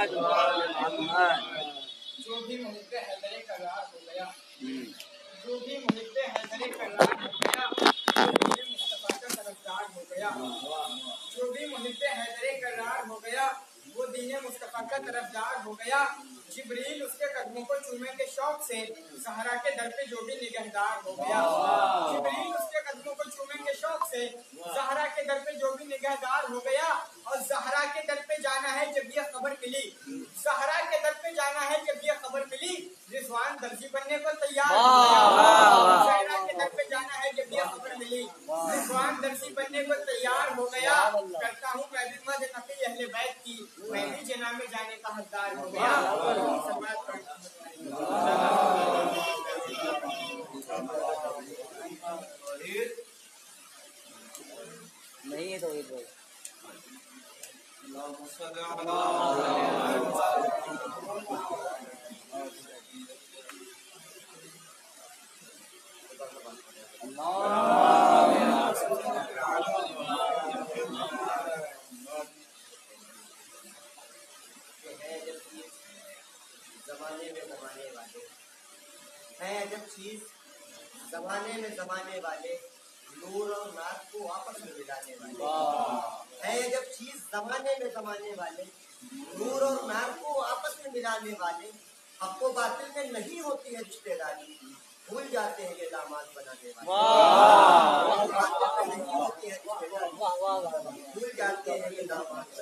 جو بھی محب حیدر کرار ہو گیا جو بھی محب حیدر کرار ہو گیا وہ دین مصطفیٰ کا طرفدار ہو گیا جو بھی محب حیدر کرار ہو گیا وہ دین مصطفیٰ کا طرفدار ہو گیا جبریل اس کے قدموں کو چومنے کے شوق سے صحرا کے در پہ جو بھی نگہدار ہو گیا جبریل اس کے قدموں کو چومنے کے شوق سے صحرا کے در پہ جو بھی نگہدار ہو گیا اور زہرا کے در پہ جانا ہے جب یہ خبر ملی زہرا کے در پہ جانا ہے جب یہ خبر ملی رضوان درزی بننے کو تیار ہو گیا زہرا کے در پہ جانا ہے جب یہ خبر ملی رضوان درزی بننے کو تیار ہو گیا کرتا ہوں میں بھی مد نقی اہل بیت کی میں بھی جناب میں جانے کا حقدار ہو گیا نہیں ہے تو ایک زمانے والے نور اور نات کو آپس میں ملانے والے ہے جب چیز زمانے والے نور اور نار کو آپس میں ملانے والے حق و باطل میں نہیں ہوتی ہے رشتے داری بھول جاتے ہیں یہ داماد بنانے والے نہیں ہوتی ہے بھول جاتے ہیں یہ داماد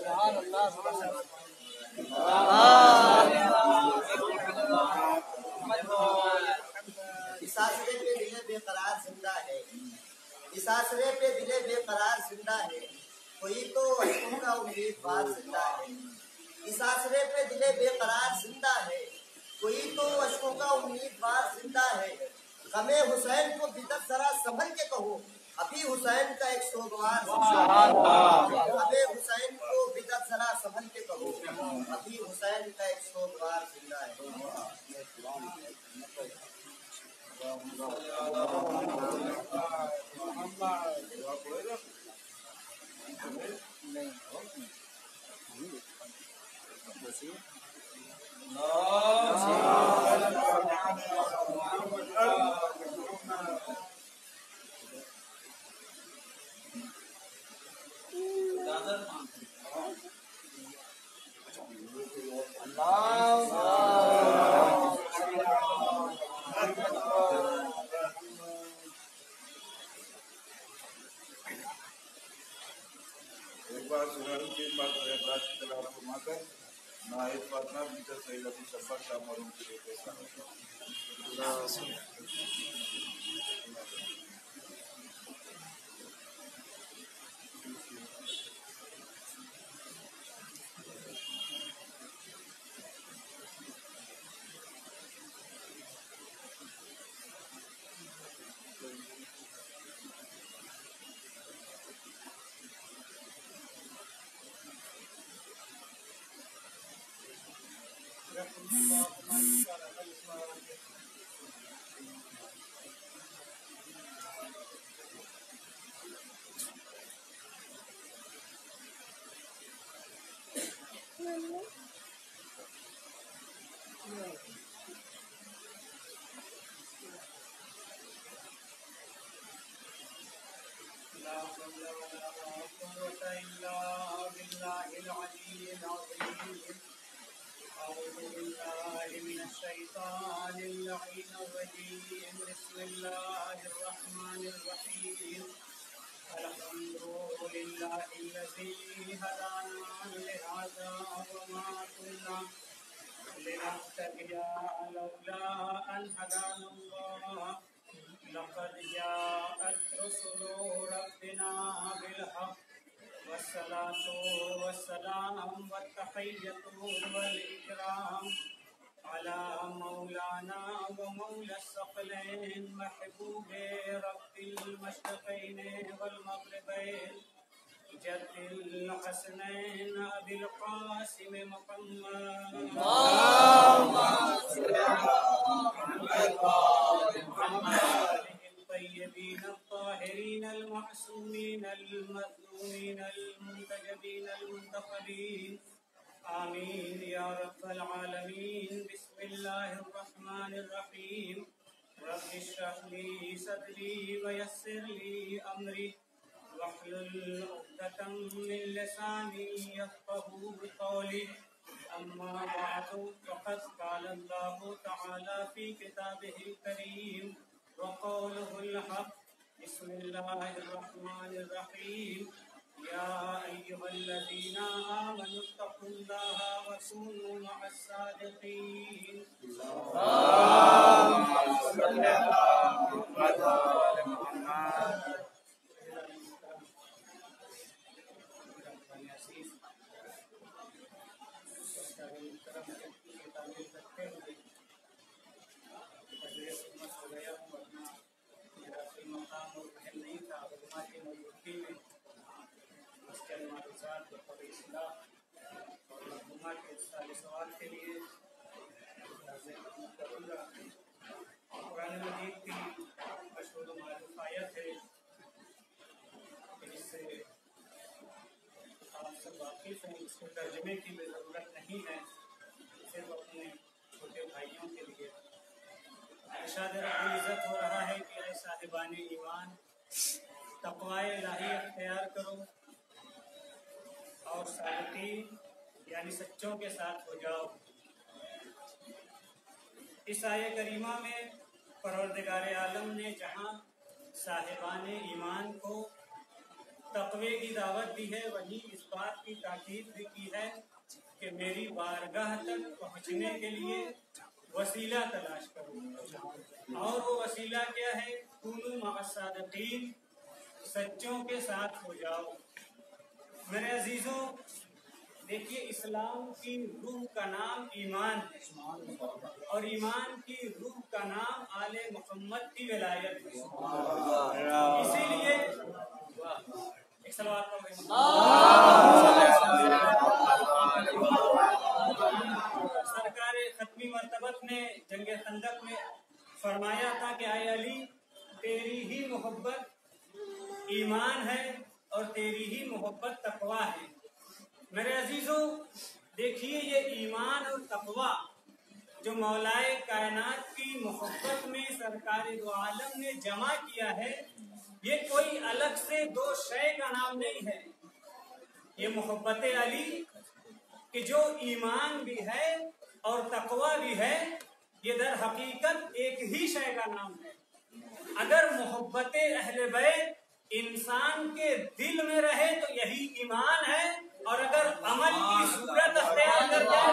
اس آسرے پہ دل بے قرار زندہ ہے اس آسرے پہ دل بے قرار زندہ ہے کوئی تو اشکوں کا امیدوار زندہ ہے اس آسرے پہ دل بے قرار زندہ ہے کوئی تو اشکوں کا امیدوار زندہ ہے غم حسین کو بدت ذرا سنبھل کے کہو ابھی حسین کا ایک سوگوار غم حسین کو بدت ذرا سنبھل کے کہو ابھی حسین کا ایک سوگوار زندہ ہے ایک بار سنن کی بات رات کی تلاوت فرما کر نائب فاطمہ بنت سید ابو شفا شاہ مرحوم کے لیے پیش الشيطان اللعين الرجيم بسم الله الرحمن الرحيم الحمد لله الذي هدانا لهذا وما كنا لنهتدي لولا أن هدانا الله لقد جاءت رسل ربنا بالحق والصلاة والسلام والتحية والإكرام على مولانا ومولى الثقلين محبوب رب المشرقين والمغربين جد الحسنين أبي القاسم محمد الطيبين الطاهرين المعصومين المظلومين المنتجبين المنتخبين آمین یا رب العالمین. بسم اللہ الرحمن الرحیم. رب اشرح لی صدری ویسر لی امری واحلل عقدۃ من لسانی یفقهوا قولی. اما بعد فقد قال اللہ تعالی فی کتابہ الکریم وقوله الحق. بسم اللہ الرحمن الرحیم. یا ایھا الذین آمنوا اتقوا اللہ وکونوا مع الصادقین. سوال کے لیے قرآن مجید کی مشہور و معروف آیت ہے جس سے آپ سب واقف ہیں. اس کے ترجمے کی بھی ضرورت نہیں ہے, صرف اپنے چھوٹے بھائیوں کے لیے. ارشاد رب العزت ہو رہا ہے کہ اے صاحبان ایمان, تقوی الہی اختیار کرو اور صادقین یعنی سچوں کے ساتھ ہو جاؤ. اس آیہ کریمہ میں پروردگار عالم نے جہاں صاحبان ایمان کو تقوی کی دعوت دی ہے, وہیں اس بات کی تاکید بھی کی ہے کہ میری بارگاہ تک پہنچنے کے لیے وسیلہ تلاش کرو. اور وہ وسیلہ کیا ہے؟ کونوا مع الصادقین, سچوں کے ساتھ ہو جاؤ. میرے عزیزوں, دیکھیے اسلام کی روح کا نام ایمان ہے, اور ایمان کی روح کا نام آل محمد کی ولایت ہے. اسی لیے ایک صلوات پڑھیں. سرکار ختمی مرتبت نے جنگ خندق میں فرمایا تھا کہ اے علی, تیری ہی محبت ایمان ہے اور تیری ہی محبت تقوی ہے. میرے عزیزوں, دیکھیے یہ ایمان اور تقوی جو مولائے کائنات کی محبت میں سرکار دو عالم نے جمع کیا ہے, یہ کوئی الگ سے دو شے کا نام نہیں ہے. یہ محبت علی کہ جو ایمان بھی ہے اور تقوی بھی ہے, یہ در حقیقت ایک ہی شے کا نام ہے. اگر محبت اہل بیت انسان کے دل میں رہے تو یہی ایمان ہے, اور اگر عمل کی صورت اختیار کر جائے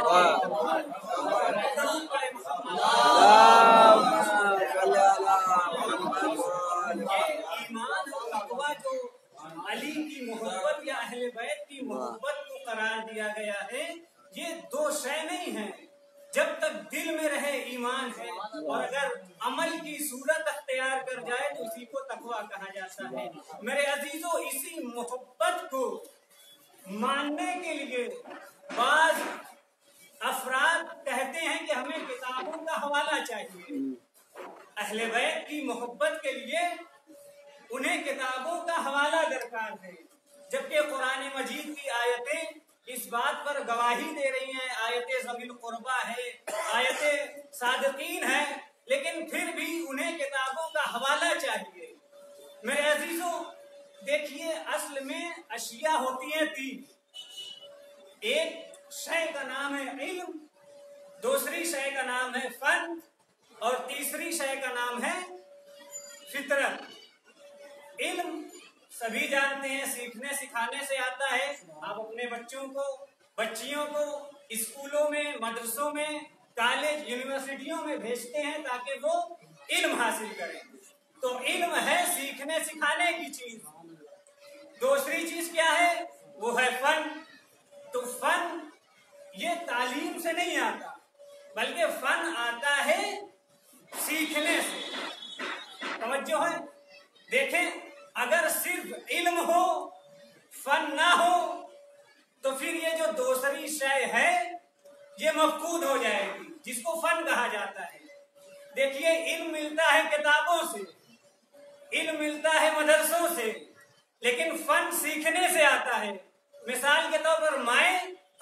ایمان اور تقوی جو علی کی محبت یا اہل بیت کی محبت کو قرار دیا گیا ہے, یہ دو شے نہیں ہیں. جب تک دل میں رہے ایمان ہے, اور اگر عمل کی صورت اختیار کر جائے تو اسی کو تقوی کہا جاتا ہے. میرے عزیزوں, اسی محبت کو ماننے کے لیے بعض افراد کہتے ہیں کہ ہمیں کتابوں کا حوالہ چاہیے. اہل بیت کی محبت کے لیے انہیں کتابوں کا حوالہ درکار ہے, جبکہ قرآن مجید کی آیتیں اس بات پر گواہی دے رہی ہیں. آیت ذوی القربیٰ ہے, آیت صادقین ہے, لیکن پھر بھی انہیں کتابوں کا حوالہ چاہیے. میرے عزیزوں, دیکھیے اصل میں اشیاء ہوتی ہیں تین. ایک شے کا نام ہے علم, دوسری شے کا نام ہے فن, اور تیسری شے کا نام ہے فطرت. علم سبھی جانتے ہیں, سیکھنے سکھانے سے آتا ہے. آپ اپنے بچوں کو, بچیوں کو اسکولوں میں, مدرسوں میں, کالج, یونیورسٹیوں میں بھیجتے ہیں تاکہ وہ علم حاصل کریں. تو علم ہے سیکھنے سکھانے کی چیز. دوسری چیز کیا ہے؟ وہ ہے فن. تو فن یہ تعلیم سے نہیں آتا, بلکہ فن آتا ہے سیکھنے سے. توجہ ہے, دیکھیں اگر صرف علم ہو فن نہ ہو تو پھر یہ جو دوسری شے ہے یہ مفقود ہو جائے گی, جس کو فن کہا جاتا ہے. دیکھیے علم ملتا ہے کتابوں سے, علم ملتا ہے مدرسوں سے, لیکن فن سیکھنے سے آتا ہے. مثال کے طور پر مائیں اپنی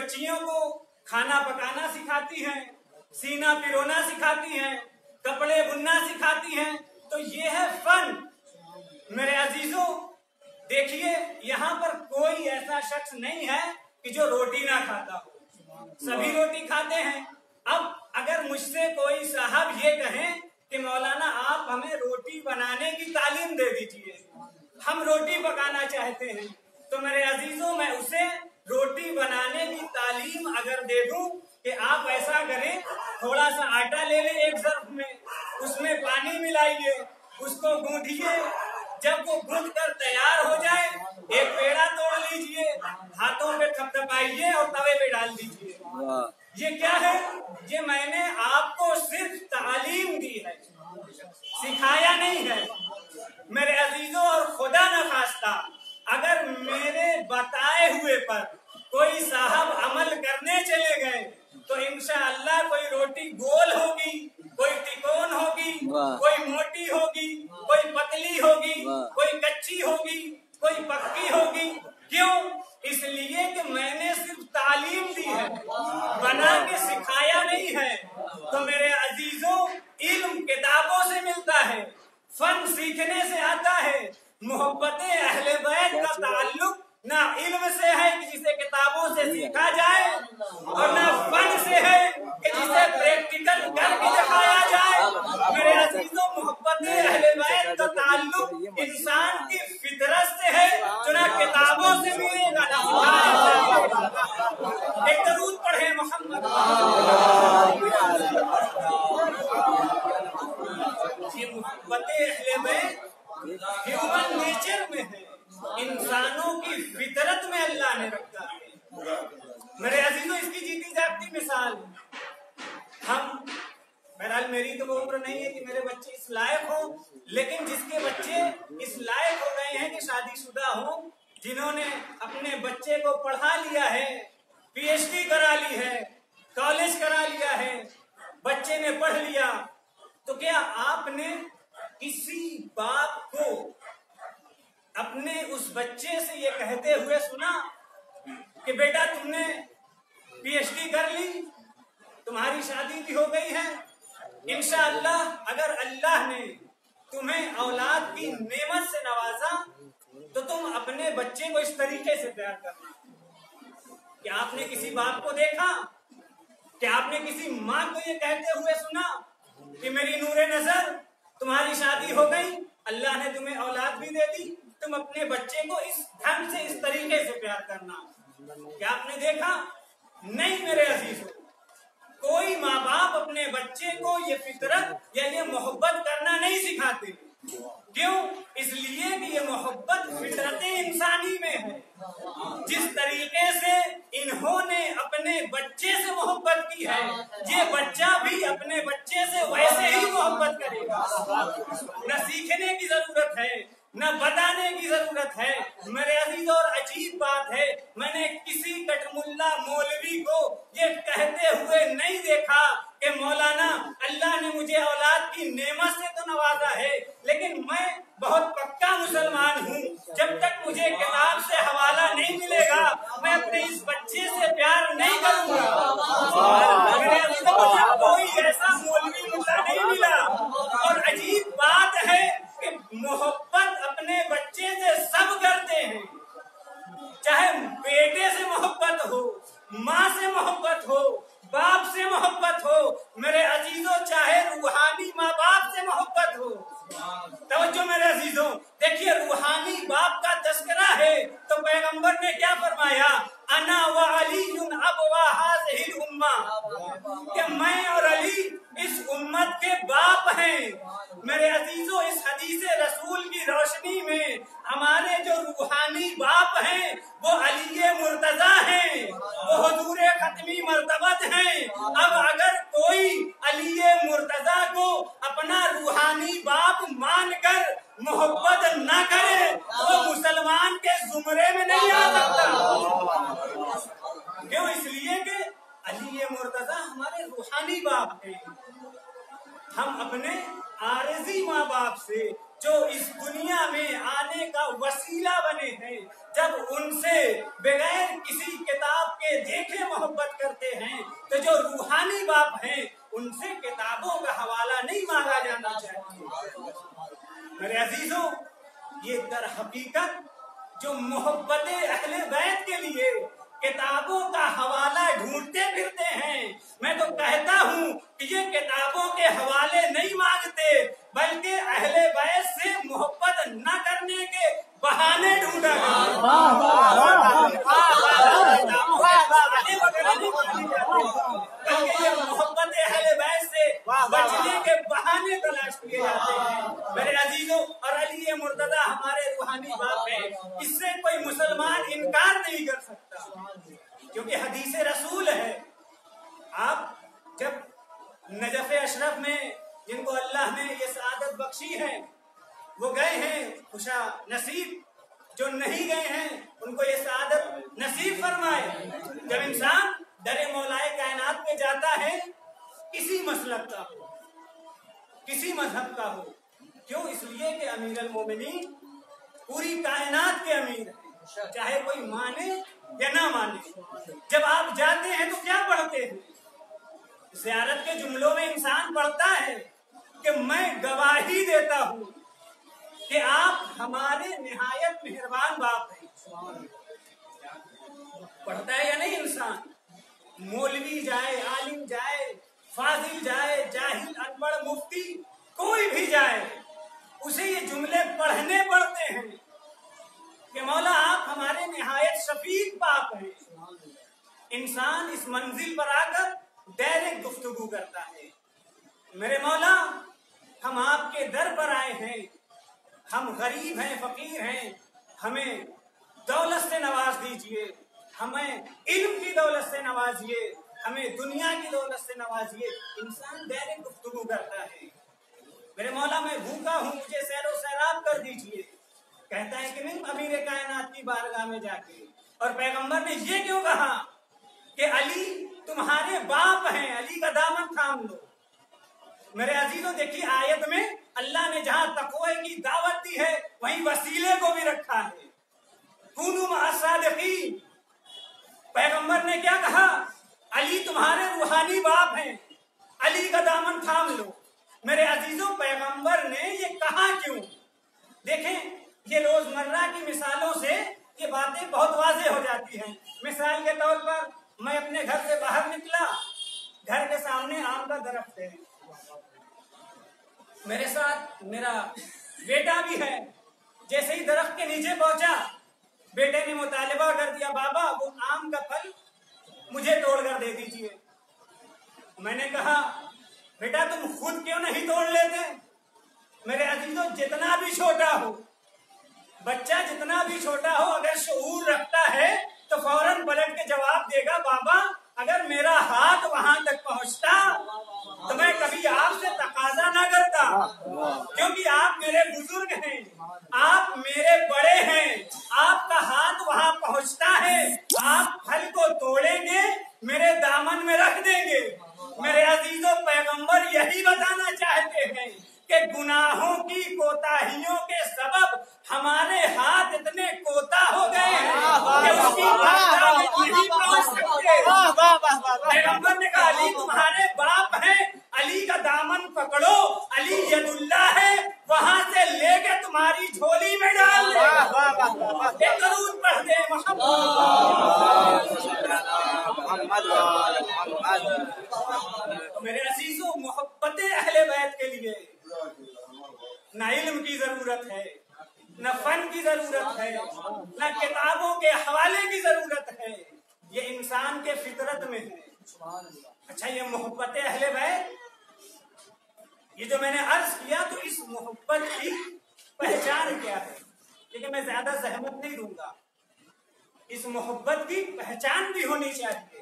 बच्चियों को खाना पकाना सिखाती हैं, सीना पिरोना सिखाती हैं, कपड़े बुनना सिखाती हैं। तो ये है फन। मेरे अजीजों, देखिए यहाँ पर कोई ऐसा शख्स नहीं है कि जो रोटी ना खाता हो, सभी रोटी खाते हैं। अब अगर मुझसे कोई साहब ये कहें कि मौलाना आप हमें रोटी बनाने की तालीम दे दीजिए, हम रोटी पकाना चाहते हैं, तो मेरे अजीजों मैं उसे रोटी बनाने की तालीम अगर दे दूं कि आप ऐसा करें, थोड़ा सा आटा ले लें एक ज़र्फ में, उसमें पानी मिलाइए, उसको गूंथिए, जब वो गूंथ कर तैयार हो जाए एक पेड़ा तोड़ लीजिए, हाथों पे थपथपाइए और तवे पे डाल दीजिए। ये क्या है? ये मैंने आपको सिर्फ तालीम दी है, सिखाया नहीं है। मेरे अजीजों, और खुदा न खास्ता अगर मेरे बताए हुए पर कोई साहब अमल करने चले गए तो इंशाअल्लाह कोई रोटी गोल होगी, कोई तिकोन होगी, कोई मोटी होगी, कोई पतली होगी, कोई कच्ची होगी, कोई पक्की होगी। क्यों? इसलिए कि मैंने सिर्फ तालीम दी है, बना के सिखाया नहीं है। तो मेरे अजीजों, इल्म किताबों से मिलता है, फन सीखने से आता है। मोहब्बत अहले बैत का ताल्लुक ना इल्म से है कि जिसे किताबों से सीखा जाए, और ना फन से है कि जिसे प्रैक्टिकल करके दिखाया जाए। मेरे अजीजों, मोहब्बत अहले बैत का ताल्लुक इंसान की फितरत से है, जो ना किताबों से मिलेगा ना सिखाया जाएगा। एक दरूद पढ़े मोहम्मद। ये मोहब्बत अहले बैत ह्यूमन नेचर में है, इंसानों की फितरत में अल्लाह ने रखा है। मेरे अजीजों, इसकी जीती जागती मिसाल हम, बहरहाल मेरी तो वो उम्र नहीं है कि मेरे बच्चे इस लायक हो, लेकिन जिसके बच्चे इस लायक हो गए हैं कि शादीशुदा हो, जिन्होंने अपने बच्चे को पढ़ा लिया है, पीएचडी करा ली है, कॉलेज करा लिया है, बच्चे ने पढ़ लिया, तो क्या आपने किसी बाप को अपने उस बच्चे से ये कहते हुए सुना कि बेटा तुमने पीएचडी कर ली, तुम्हारी शादी भी हो गई है, इंशाअल्लाह अगर अल्लाह ने तुम्हें औलाद की नेमत से नवाजा तो तुम अपने बच्चे को इस तरीके से प्यार करना। क्या आपने किसी बाप को देखा? क्या आपने किसी माँ को ये कहते हुए सुना कि मेरी नूरे नजर तुम्हारी शादी हो गई, अल्लाह ने तुम्हें औलाद भी दे दी, तुम अपने बच्चे को इस ढंग से, इस तरीके से प्यार करना? क्या आपने देखा? नहीं मेरे अजीजों, कोई माँ बाप अपने बच्चे को ये फितरत या ये मोहब्बत करना नहीं सिखाते। क्यों? इसलिए कि ये मोहब्बत फितरत इंसानी में है। जिस तरीके से इन्होंने अपने बच्चे से मोहब्बत की है, ये बच्चा भी अपने बच्चे से वैसे ही मोहब्बत करेगा। न सीखने की जरूरत है, न बताने की जरूरत है। मेरे अजीज, और अजीब बात है, मैंने किसी कटमुल्ला मौलवी को ये कहते हुए नहीं देखा कि मौलाना अल्लाह ने मुझे औलाद की नेमत से तो नवाजा है, लेकिन मैं बहुत पक्का मुसलमान हूँ, जब तक मुझे किताब से हवाला नहीं मिलेगा मैं अपने इस बच्चे से प्यार नहीं करूँगा। मेरे अजीज, कोई ऐसा मौलवी मुझे नहीं मिला। और अजीब बात है कि मोहब्बत अपने बच्चे से सब करते हैं, चाहे बेटे से मोहब्बत हो, माँ से मोहब्बत हो, बाप से मोहब्बत हो। मेरे अजीजों, चाहे रूहानी माँ बाप से मोहब्बत हो। तवज्जो मेरे अजीजों, देखिए रूहानी बाप का तस्करा है तो पैगंबर ने क्या फरमाया? अना व अलीयुन अबवा हाज़िहिल उम्मा, कि मैं और अली इस उम्मत के बाप हैं। मेरे अजीजों, इस हदीस रसूल की रोशनी में हमारे जो रूहानी बाप हैं वो अली मुर्तजा हैं, वो हुजूर खत्मी मर्तबत हैं। अब अगर कोई अली मुर्तजा को अपना रूहानी बाप मानकर मोहब्बत न करे तो मुसलमान के जुमरे में नहीं आ सकता। क्यों? इसलिए कि अली मुर्तजा हमारे रूहानी बाप हैं। हम अपने आरज़ी माँ बाप से जो इस दुनिया में आने का वसीला बने हैं, जब उनसे बगैर किसी किताब के देखे मोहब्बत करते हैं, तो जो रूहानी बाप हैं उनसे किताबों का हवाला नहीं मांगा जाना चाहिए। मेरे अजीजों, ये दर हकीकत जो मोहब्बत अहले बैत के लिए किताबों का हवाला ढूंढते फिरते हैं, मैं तो कहता हूँ कि ये किताबों के हवाले नहीं मांगते, बल्कि अहले बैत से मोहब्बत न करने के बहाने ढूंढा बल्कि ये मोहब्बत अहले बैत से बचने के बहाने तलाश किए जाते हैं। मेरे अजीजों, और अली मुर्तजा हमारे रूहानी बाप है, इससे कोई मुसलमान इनकार नहीं कर सकता, क्योंकि हदीस रसूल है। आप जब नजफ अशरफ में जिनको अल्लाह ने ये सआदत बख्शी है वो गए हैं, खुशा नसीब, जो नहीं गए हैं उनको ये सआदत नसीब फरमाए। जब इंसान दरे मौलाए कायनात पे जाता है, किसी मसलक का हो, किसी मजहब का हो, क्यों? इसलिए कि अमीर अल मोमिनीन पूरी कायनात के अमीर हैं, चाहे कोई माने या ना माने। जब आप जाते हैं तो क्या पढ़ते हैं? ज़ियारत के जुमलों में इंसान पढ़ता है कि मैं गवाही देता हूँ कि आप हमारे निहायत मेहरबान बाप हैं। पढ़ता है या नहीं इंसान? मौलवी जाए, आलिम जाए, फाजिल जाए, जाहिल, अनपढ़, मुफ्ती, कोई भी जाए, उसे ये जुमले पढ़ने पड़ते हैं कि मौला आप हमारे निहायत शफीक बाप हैं। इंसान इस मंजिल पर आकर डायरेक्ट गुफ्तगू करता है, मेरे मौला हम आपके दर पर आए हैं, हम गरीब हैं, फकीर हैं, हमें दौलत से नवाज दीजिए, हमें इल्म की दौलत से नवाजिए, हमें दुनिया की दौलत से नवाजिए। इंसान डायरेक्ट गुफ्तगू करता है, मेरे मौला मैं भूखा हूँ, मुझे सैरो सैराब कर दीजिए। कहता है कि नहीं अमीर कायनात की बारगाह में जाके। और पैगंबर ने ये क्यों कहा कि अली तुम्हारे बाप हैं, अली का दामन थाम लो। मेरे अजीजों, देखिए आयत में अल्लाह ने जहाँ तक़वा की दावत दी है, वहीं वसीले को भी रखा है। कुनू मअस-सादिक़ीन। पैगंबर ने क्या कहा? अली तुम्हारे रूहानी बाप हैं, अली का दामन थाम लो। मेरे अजीजों, पैगंबर ने ये कहा क्यों? देखें, ये रोजमर्रा की मिसालों से ये बातें बहुत वाज़ेह हो जाती हैं। मिसाल के तौर पर मैं अपने घर से बाहर निकला, घर के सामने आम का दरख्त है, मेरे साथ मेरा बेटा भी है। जैसे ही दरख्त के नीचे पहुंचा, बेटे ने मुतालिबा कर दिया, बाबा वो आम का फल मुझे तोड़कर दे दीजिए। मैंने कहा बेटा तुम खुद क्यों नहीं तोड़ लेते? मेरे अजीजों, जितना भी छोटा हो बच्चा, जितना भी छोटा हो, अगर शऊर रखता है तो फौरन पलट के जवाब देगा, बाबा अगर मेरा हाथ वहां तक पहुंचता तो मैं कभी आपसे तकाजा ना करता, क्योंकि आप मेरे बुजुर्ग हैं, आप मेरे बड़े हैं, आपका हाथ वहां पहुंचता है, आप फल को तोड़ेंगे, मेरे दामन में रख देंगे। मेरे अजीजों, पैगंबर यही बताना चाहते हैं कि गुनाहों की कोताहियों के सबब हमारे हाथ इतने कोता हो गए हैं कि उसकी बारगाह में नहीं पहुंच सकते। पैगंबर ने कहा अली तुम्हारे बाप हैं, अली का दामन पकड़ो, अली यदुल्ला है, वहां से लेके तुम्हारी झोली में डाल दे। एक दरूद पढ़ दे मेरे अजीजों, मोहब्बत अहले बैत के लिए न इल्म की जरूरत है, न फन की जरूरत है, न किताबों के हवाले की जरूरत है, ये इंसान के फितरत में है। अच्छा, ये मोहब्बत अहले बैत, ये जो मैंने अर्ज किया, तो इस मोहब्बत की पहचान क्या है? लेकिन मैं ज्यादा जहमत नहीं दूंगा, इस मोहब्बत की पहचान भी होनी चाहिए।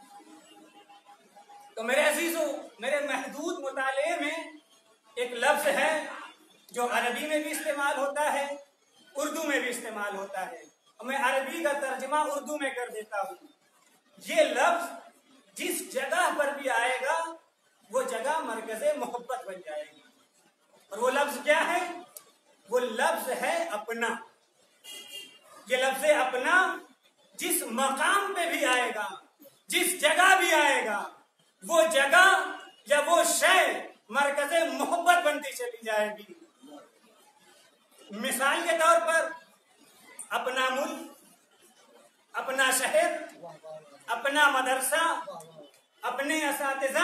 तो मेरे अजीजों, मेरे महदूद मुताले में एक लफ्ज है जो अरबी में भी इस्तेमाल होता है, उर्दू में भी इस्तेमाल होता है, और मैं अरबी का तर्जमा उर्दू में कर देता हूँ। ये लफ्ज जिस जगह पर भी आएगा वो जगह मरकज़े मोहब्बत बन जाएगी। और वो लफ्ज क्या है? लफ्ज है अपना। ये लफ्ज अपना जिस मकाम पे भी आएगा, जिस जगह भी आएगा, वो जगह या वो शय मरकज़े मोहब्बत बनती चली जाएगी। मिसाल के तौर पर अपना मुल्क, अपना शहर, अपना मदरसा, अपने असातिज़ा,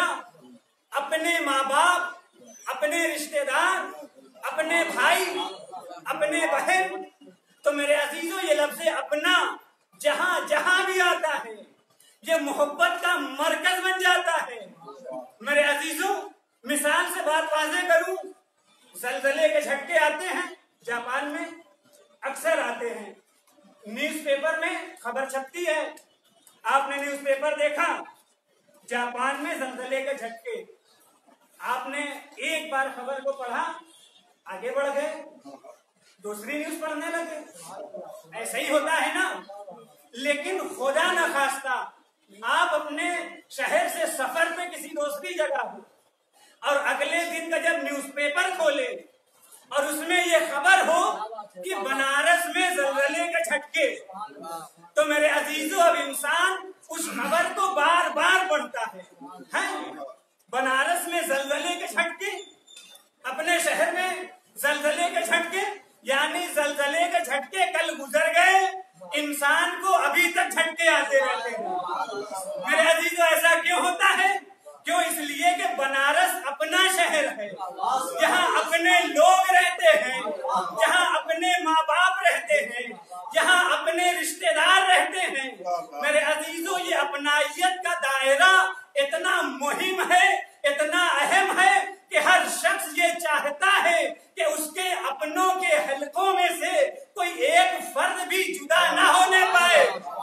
अपने माँ बाप, अपने रिश्तेदार, अपने भाई, अपने बहन। तो मेरे अजीजों, ये लफ्ज़ अपना जहां जहां भी आता है ये मोहब्बत का मरकज बन जाता है। मेरे अजीजों, मिसाल से बात वाज़ेह करूं, ज़लज़ले के झटके आते हैं जापान में, अक्सर आते हैं। न्यूज़पेपर में खबर छपती है, आपने न्यूज़पेपर देखा, जापान में ज़लज़ले के झटके। आपने एक बार खबर को पढ़ा, आगे बढ़ गए, दूसरी न्यूज़ पढ़ने लगे। ऐसा ही होता है ना। लेकिन खुदा न खास्ता आप अपने शहर से सफर पे किसी दूसरी जगह हो और अगले दिन का जब न्यूज़पेपर खोले और उसमें ये खबर हो कि बनारस में ज़लज़ले के झटके, तो मेरे अजीजों, अब इंसान उस खबर को बार बार पढ़ता है। बनारस में ज़लज़ले के झटके, अपने शहर में ज़लज़ले के झटके, यानी ज़लज़ले के झटके कल गुजर गए, इंसान को अभी तक झटके आते रहते हैं। मेरे अजीजों, ऐसा क्यों होता है? क्यों? इसलिए कि बनारस अपना शहर है, जहाँ अपने लोग रहते हैं, जहाँ अपने माँ बाप रहते हैं, जहाँ अपने रिश्तेदार रहते हैं। मेरे अजीजों, ये अपनाइयत का दायरा इतना मुहिम है, इतना अहम है कि हर शख्स ये चाहता है कि उसके अपनों के हलकों में से कोई एक फर्द भी जुदा ना होने पाए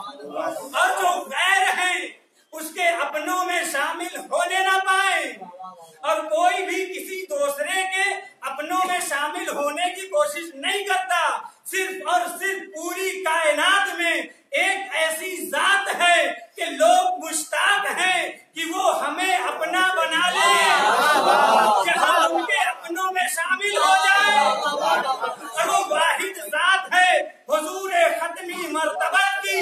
और जो गैर हैं उसके अपनों में शामिल होने ना पाए, और कोई भी किसी दूसरे के अपनों में शामिल होने की कोशिश नहीं करता। सिर्फ और सिर्फ पूरी कायनात में एक ऐसी जात है कि लोग मुश्ताक हैं कि वो हमें अपना बना ले, जहाँ उनके अपनों में शामिल हो जाए, और वो वाहिद जात है हुजूर खत्मी मर्तबा की,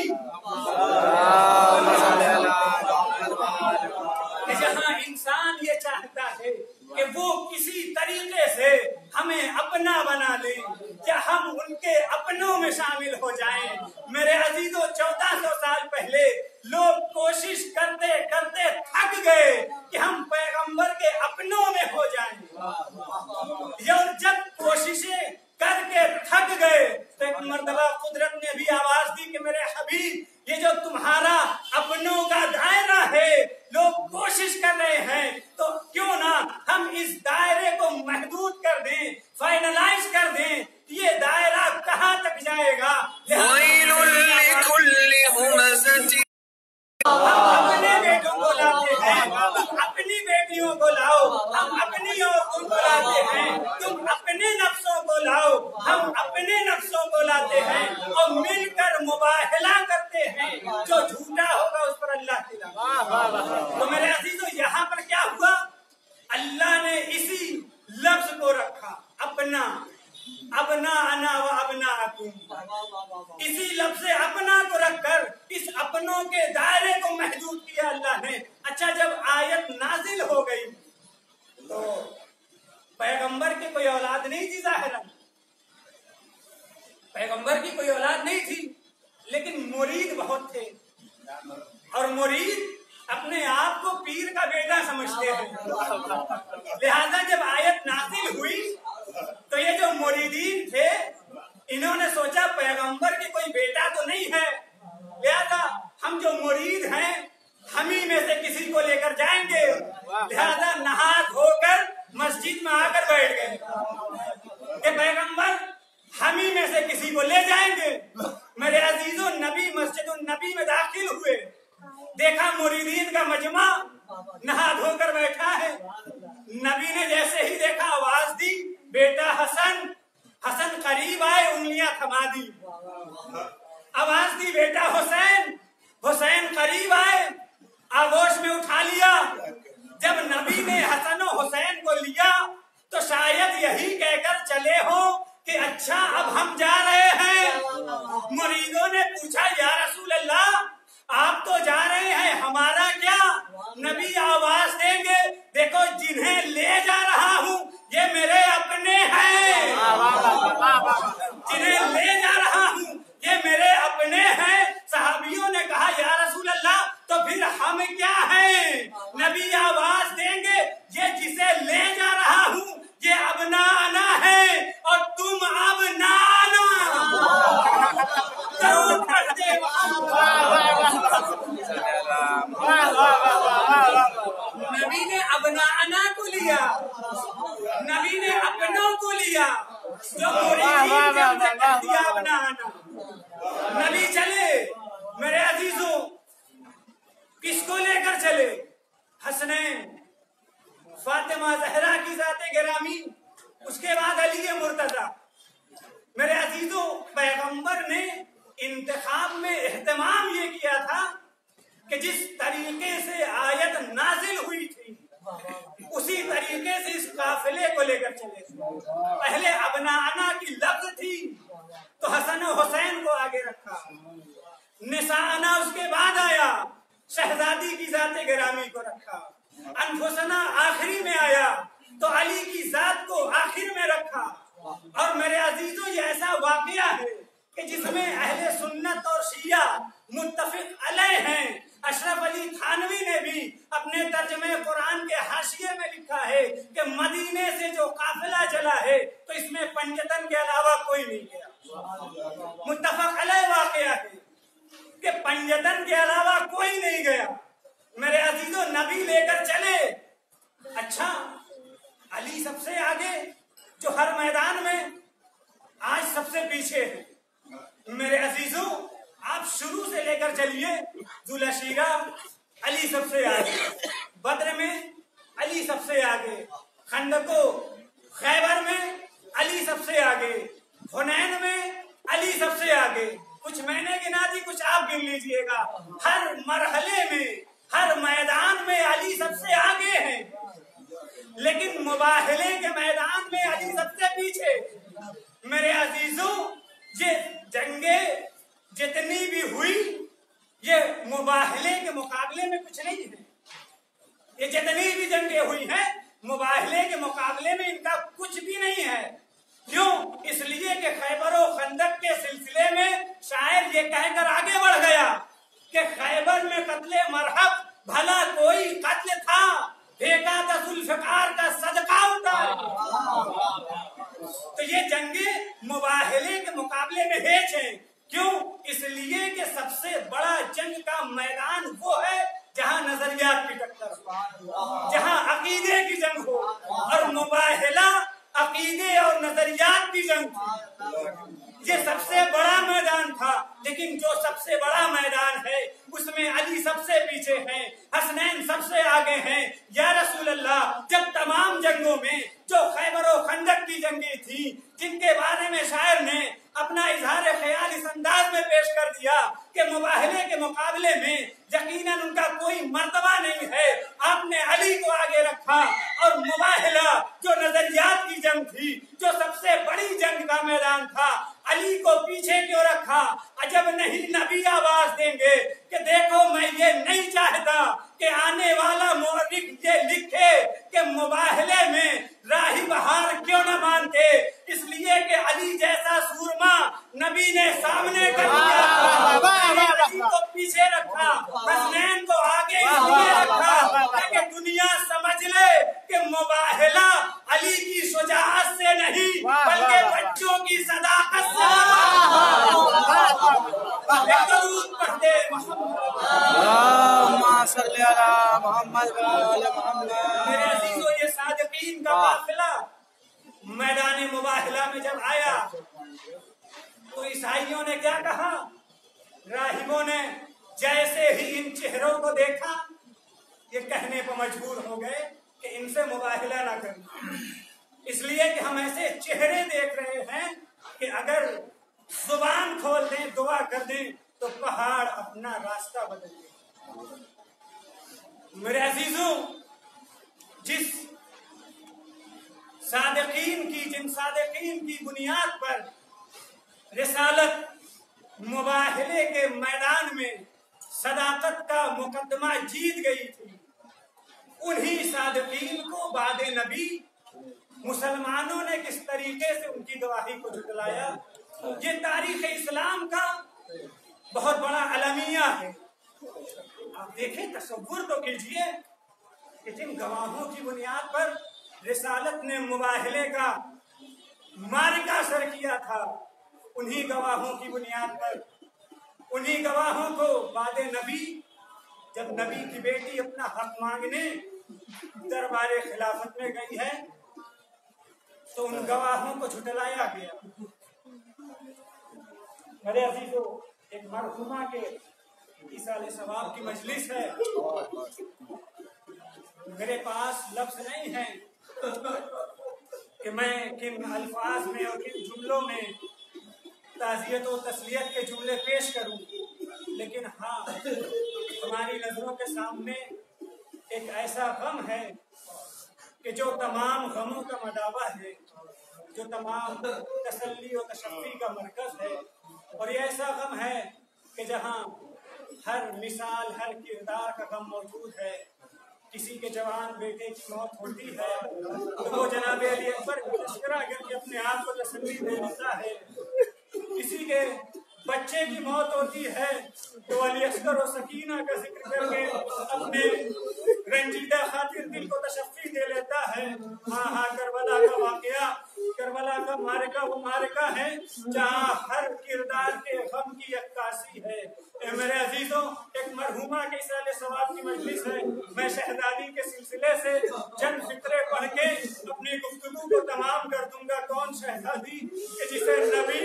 जहाँ इंसान ये चाहता है कि वो किसी तरीके से हमें अपना बना ले या हम उनके अपनों में शामिल हो जाएं। मेरे अजीजों, 1400 साल पहले लोग कोशिश करते करते थक गए कि हम पैगंबर के अपनों में हो जाएं, और जब कोशिशें करके थक गए तो एक मर्तबा कुदरत ने भी आवाज दी कि मेरे हबीब, ये जो तुम्हारा अपनों का दायरा है, लोग कोशिश कर रहे हैं, तो क्यों ना हम इस दायरे को महदूद कर दें, फाइनलाइज कर दें। ये दायरा कहाँ तक जाएगा? अपने बेटों को लाते हैं, तुम अपनी बेटियों को लाओ, हम अपनी औरतों को लाते हैं, तुम अपने नफ्सों को लाओ, हम अपने नफ्सों को लाते हैं, और मिलकर मुबाहला करते हैं। जो झूठा होगा उस पर अल्लाह की लानत। तो मेरे अजीजों, यहाँ पर क्या हुआ? अल्लाह ने इसी लफ्ज को रखा, अपना, अपना अना व अपना अकुम, इसी लफ्ज़ अपना को रखकर इस अपनों के दायरे को महदूद किया अल्लाह ने। अच्छा, जब आयत नाजिल हो गई तो पैगंबर की कोई औलाद नहीं थी, ज़ाहिरन पैगंबर की कोई औलाद नहीं थी, लेकिन मुरीद बहुत थे, और मुरीद अपने आप को पीर का बेटा समझते हैं। लिहाजा जब आयत नाजिल हुई तो ये जो मुरीदीन थे, इन्होंने सोचा पैगंबर की कोई बेटा तो नहीं है, लिहाजा हम जो मुरीद हैं हम ही में से किसी को लेकर जाएंगे। लिहाजा नहा धोकर मस्जिद में आकर बैठ गए कि पैगंबर हम ही में से किसी को ले जाएंगे। मेरे अजीजों, नबी मस्जिद नबी में दाखिल हुए, देखा मुरीदीन का मजमा नहा धोकर बैठा है। नबी ने जैसे ही देखा आवाज दी, बेटा हसन। हसन करीब आए, उंगलियां थमा दी। आवाज दी, बेटा हुसैन। हुसैन करीब आए, आगोश में उठा लिया। जब नबी ने हसन और हुसैन को लिया तो शायद यही कहकर चले हो कि अच्छा फिर हम क्या हैं? नबी आवाज देंगे, ये जिसे ले जा रहा हूँ ये अब ना आना है और तुम अब ना आना। जरूर पढ़ते नबी ने अब ना आना को लिया, नबी ने अपनों को लिया, जो मुरीदीन थे उनसे कह दिया अब ना आना। नबी चले मेरे अजीजों, किसको लेकर चले? हसनैन, फातिमा जहरा की जाते गिरामी, उसके बाद अली मुर्तजा। मेरे अजीजों, पैगंबर ने इंतखाब में एहतमाम ये किया था कि जिस तरीके से आयत नाजिल हुई थी उसी तरीके से इस काफिले को लेकर चले। पहले अबनाना की लफ्ज थी तो हसन और हुसैन को आगे रखा, निसाना उसके बाद आया, शहजादी की जाते गिरामी को रखा, अनफुसना आखिरी में आया तो अली की जात को आखिर में रखा। और मेरे अजीजों, ये ऐसा वाकया है कि जिसमें अहले सुन्नत और शिया मुत्तफिक अलैह हैं। अशरफ अली थानवी ने भी अपने तर्जमे कुरान के हाशिये में लिखा है कि मदीने से जो काफिला चला है तो इसमें पंजतन के अलावा कोई नहीं गया। मुत्तफक अलैह वाकया है कि पंजतन के अलावा कोई नहीं गया। मेरे अजीजों, नबी लेकर चले। अच्छा, अली सबसे आगे जो हर मैदान में, आज सबसे पीछे है। मेरे अजीजों, आप शुरू से लेकर चलिए। जुलशीरा अली सबसे आगे, बद्र में अली सबसे आगे, खंदको खैबर में अली सबसे आगे, हुनैन में अली सबसे आगे। कुछ मैंने गिना दी, कुछ आप गिन लीजिएगा। हर मरहले में, हर मैदान में अली सबसे आगे हैं, लेकिन मुबाहले के मैदान में अली सबसे पीछे। मेरे अजीजों, ये जंगे जितनी भी हुई ये मुबाहले के मुकाबले में कुछ नहीं है। ये जितनी भी जंगे हुई हैं मुबाहले के मुकाबले में इनका कुछ भी नहीं है। क्यों? इसलिए कि खैबर और खंदक के सिलसिले में शायर ये कहकर आगे बढ़ गया कि खैबर में कत्ले मरहब भला कोई कत्ल था, फेंका था जुल्फकार का सदका उतार। तो ये जंगे मुबाहले के मुकाबले में हेच है। क्यों? इसलिए कि सबसे बड़ा जंग का मैदान वो है जहां नजरियात की टक्कर, जहां अकीदे की जंग हो, और मुबाहला अकीदे और नजरियात की जंग थी। ये सबसे बड़ा मैदान था, लेकिन जो सबसे बड़ा मैदान है उसमें अली सबसे पीछे हैं, हसनैन सबसे आगे हैं। या रसूल अल्लाह, जब तमाम जंगों में जो खैबर और खंदक की जंगी थी, जिनके बारे में शायर ने अपना इजहार ख्याल इस अंदाज में पेश कर दिया कि मुबाहले के मुकाबले में यकीनन उनका कोई मर्तबा नहीं है, आपने अली को आगे रखा। और मुबाहला जो नजरियात की जंग थी, जो सबसे बड़ी जंग का मैदान था, अली को पीछे क्यों रखा? अजब नहीं नबी आवाज देंगे कि देखो मैं ये नहीं चाहता कि आने वाला मुअर्रिख ये लिखे कि मुबाहले में राही बहार क्यों न मानते, इसलिए कि अली जैसा सूरमा नबी ने सामने कर दिया। अली को पीछे रखा, हसनैन को आगे इसलिए रखा ताकि दुनिया समझ ले कि मुबाहला अली की शुजाअत से नहीं बल्कि बच्चों की सदाकत से। पढ़ते मेरे अजीजों, ये सादिकीन का काफिला मैदान मुबाहला में जब आया तो ईसाइयों ने क्या कहा? राहिबों ने जैसे ही इन चेहरों को देखा ये कहने पर मजबूर हो गए कि इनसे मुबाहला ना करना, इसलिए कि हम ऐसे चेहरे देख रहे हैं कि अगर जुबान खोल दें, दुआ कर दें तो पहाड़ अपना रास्ता बदल दे। मेरे अजीजों, जिन सादिकीन की बुनियाद पर रिसालत मुबाहले के मैदान में सदाकत का मुकदमा जीत गई थी, उन्हीं सादिकीन को बादे नबी मुसलमानों ने किस तरीके से उनकी गवाही को झुटलाया, ये तारीख इस्लाम का बहुत बड़ा अलमिया है। आप देखें, तसव्वुर तो कीजिए कि जिन गवाहों की बुनियाद पर रिसालत ने मुबाहले का मारिका सर किया था, उन्हीं गवाहों की बुनियाद पर, उन्हीं गवाहों को बादे नबी, जब नबी की बेटी अपना हक मांगने दरबारे खिलाफत में गई है, तो उन गवाहों को झुटलाया गया। मेरे अजीजों, एक मरहुमा के इसाले सवाब की मजलिस है। मेरे पास लफ्ज नहीं है कि मैं किन अल्फाज में और किन जुमलों में ताज़ियत और तस्लियत के जुमले पेश करूं, लेकिन हाँ, हमारी नजरों के सामने एक ऐसा गम है कि जो तमाम गमों का मदावा है, जो तमाम तसल्ली और तशफ़ी का मरकज है। और ये ऐसा गम है कि जहाँ हर मिसाल, हर किरदार का गम मौजूद है। किसी के जवान बेटे की मौत होती है तो वो जनाब अली अकबर का तस्करा करके अपने आप को तसल्ली दे देता है। किसी के बच्चे की मौत होती है तो अली असगर और सकीना का जिक्र करके अपने रंजीदा खातिर दिल को तशफ़ी दे लेता है। हाँ हाँ, करबला का वाक़या, करबला का मारिका वो मारिका है जहाँ हर किरदार के गम की अक्कासी है। मेरे अजीजों, एक मरहुमा के इसाले सवाब की मजलिस है। मैं शहजादी के सिलसिले से चंद फिक्रे पढ़ के अपनी गुफ्तगू को तमाम कर दूंगा। कौन शहजादी कि जिसे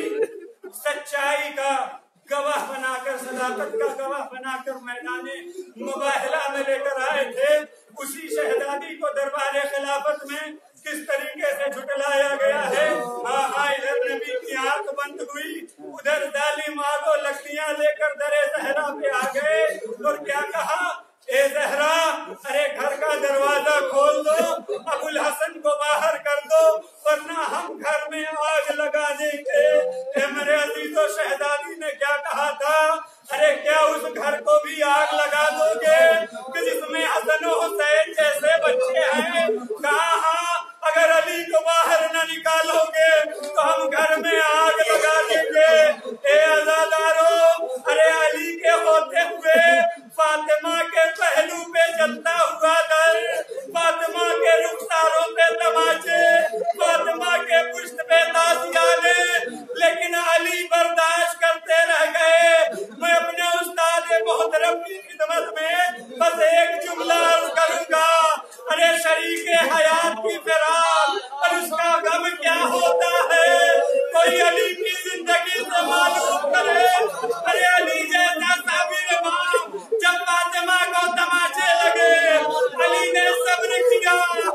नबी सच्चाई का गवाह बनाकर, सदाकत का गवाह बनाकर मैदाने मुबाहला में लेकर आए थे, उसी शहजादी को दरबारे खिलाफत में किस तरीके से झुटलाया गया है। हाँ हाँ, इधर नबी की आंख बंद हुई, उधर जालिम आगो लकड़ियां लेकर दरे ज़हरा पे आ गए और क्या कहा, ए ज़हरा, अरे घर का दरवाजा खोल दो, अबुल हसन को बाहर कर दो, वरना हम घर में आग लगा देंगे। मेरे अजीजों, शहजादी ने क्या कहा था, अरे क्या उस घर को भी आग लगा दोगे कि जिसमें हसन और हुसैन जैसे बच्चे हैं? कहा अगर अली को बाहर न निकालोगे तो हम घर में आग लगा देंगे। ए आजादारों, अरे अली के होते हुए फातिमा के पहलू पे जलता हुआ दर, फातिमा के रुखसारों पे तमाचे, फातिमा के पुष्ट पे ताजियाने, लेकिन अली बर्दाश्त करते रह गए। मैं अपने उस्ताद मोहतरम की खिदमत में बस एक जुमला अर्ज करूंगा, अरे शरीके हयात की फिराक और उसका गम क्या होता है, कोई अली की जिंदगी से मालूम करे। अरे अली जैसा साबिर मां, जब फातिमा को तमाचे लगे, अली ने सब्र किया।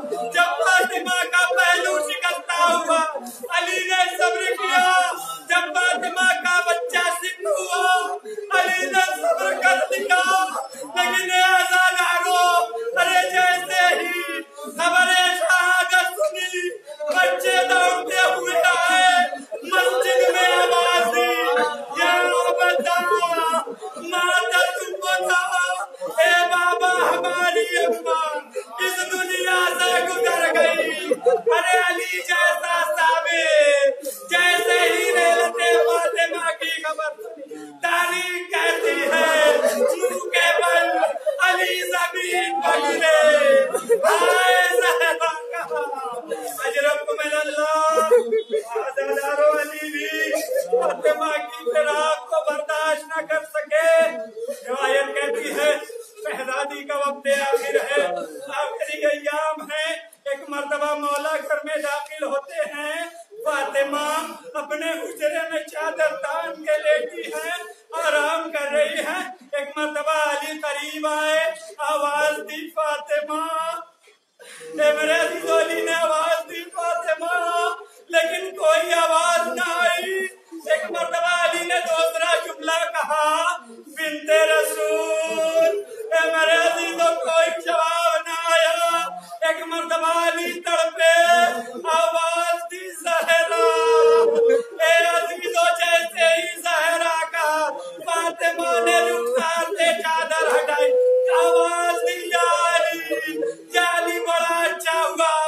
जब फातिमा का पहलू शिकस्ता हुआ, अली ने सब्र किया। जब फातिमा का बच्चा सिक हुआ, अली ने सब्र कर दिया। लेकिन आजादारों, अरे जैसे ही खबरें शहादत सुनी, बच्चे दौड़ते हुए आए, मस्जिद में आवाज दी, या बता माता तुम बता, ए बाबा हमारी अम्मा इस दुनिया से गुजर गई। अरे अली जैसा साबिर, जैसे ही रहते फातिमा की खबर सुनी, तारीख कहती है मुंह के बल अली जमीन पर गिरे। हाय ज़हरा अजरब मिनल्लाह, आज़ादारो अली भी फातिमा की फिराक को बर्दाश्त न कर सके। रिवायत कहती है शहजादी का वक्त आखिर है, आखिरी अय्याम है। एक मर्तबा मौला घर में दाखिल होते हैं, फातिमा अपने हुजरे में चादर तान के लेटी है, आराम कर रही है। एक मर्तबा अली करीब आए, आवाज दी फातिमा। मेरे अली ने आवाज दी फातिमा, लेकिन कोई आवाज न आई। एक मर्तबा अली ने दूसरा जुमला कहा, बिन्ते रसूल। मेरे अजीजों, कोई जवाब न आया। एक मर्तबा अली तड़पे, आवाज दी ज़हरा। ए अजीजों, जैसे ही ज़हरा का फातिमा ने रुखसार से चादर हटाई, आवाज दी, या अली बड़ा अच्छा हुआ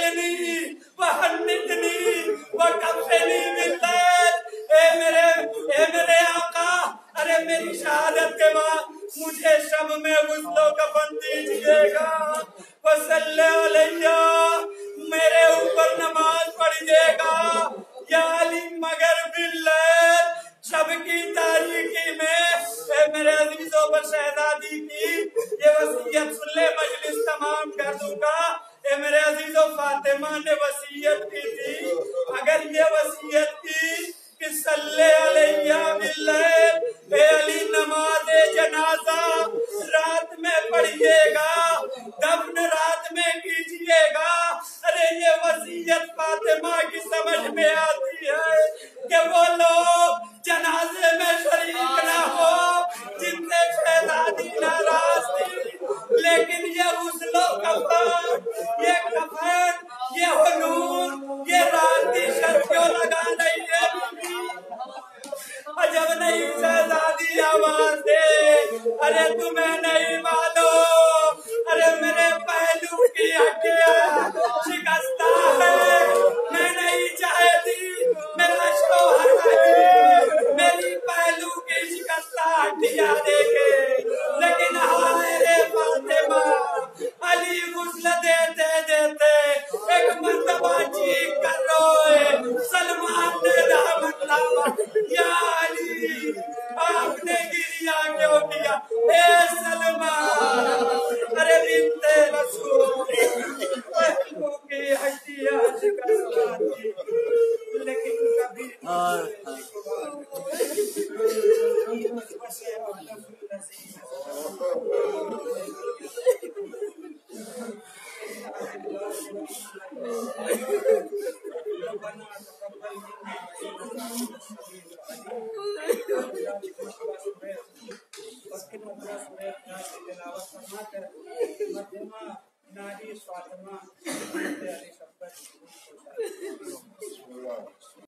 वगसिलनी वहन्नितनी वकफनी बिल्लैल। ए मेरे आका, अरे मेरी शहादत के बाद मुझे शब में गुस्लो कफन दीजिएगा। वसल्ले अलैया, मेरे ऊपर नमाज पढ़िएगा। या अली मगर बिल्लैल, शब की तारीकी में मेरे अजीजों पर शहजादी की ये वसीयत सुन ले, मजलिस तमाम कर दूंगा। मेरे अजीजों, फातिमा ने वसीयत की थी, अगर ये वसीयत की कि सल्ले अलैया बिल्लैल, ए अली नमाज जनाजा रात में पढ़िएगा, दफन रात में कीजिएगा। अरे ये वसीयत फातिमा की समझ में आती है कि वो लोग जनाजे में शरीक ना हो जिनसे शहजादी नाराज थी, लेकिन ये उसलो कफन, ये कफन, ये हुनूर, ये रात की शर्तियों लगा रही है। जब नहीं शहजादी आवाज दे, अरे तुम्हें नहीं मालूम, अरे मेरे पहलू की हड्डियां शिकस्ता है। मैं नहीं चाहती मेरा शौहर मेरी पहलू की शिकस्ता हड्डियां देखे, लेकिन हाय रे फातिमा, अली गुस्ल देते देते एक मर्तबा चीख कर रोए। सलमान ने दामन थामा, या अली आपने गिरिया क्यों किया? ए सलमान, अरे बिन्ते रसूल पहलू की हड्डियां शिकस्ता थी, लेकिन कभी नारी स्वात्मा